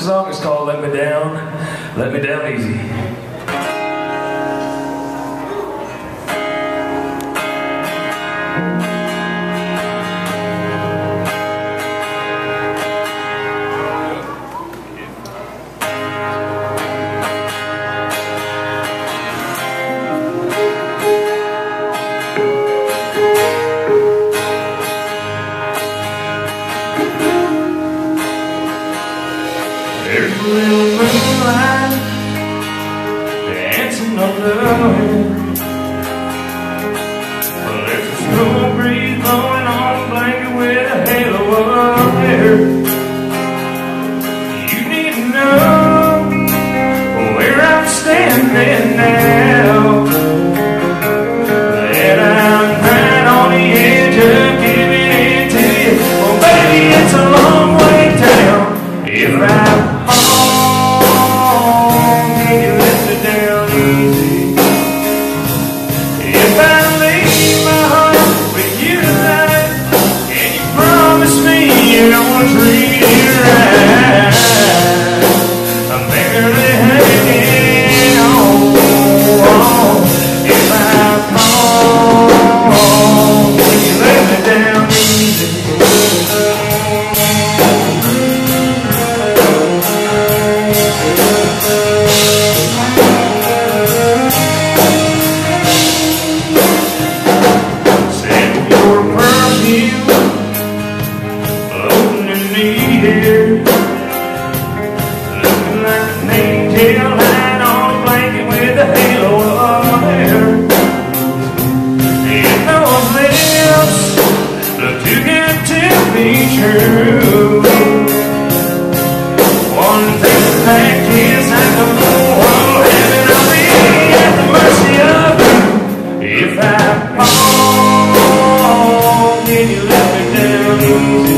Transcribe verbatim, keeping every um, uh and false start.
song is called Let Me Down, Let Me Down Easy. There's a little moonlight dancing on the wind. Well, there's a slow breeze blowing on a blanket with a halo of hair. You need to know where I'm standing now, that I'm right on the edge of giving in to you. Well, baby, it's a long way down. If I treat it right, I'm barely hanging on. If I fall, will you let me down easy? Send your perfume here, looking like an angel lying on a blanket with a halo of hair. And those lips look too good to be true. One thing that is I know all heaven, I'll be at the mercy of you. If I fall, can you let me down easy?